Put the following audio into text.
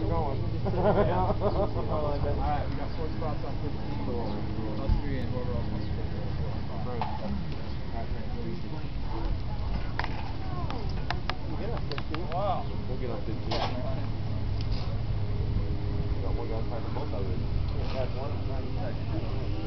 going. Alright, we got 4 spots on 15. Us 3 and whoever else wants to take the 4th spot. Right. We'll get up 15. Wow. We'll get up 15. We got one guy trying to both of it. Had one trying to catch.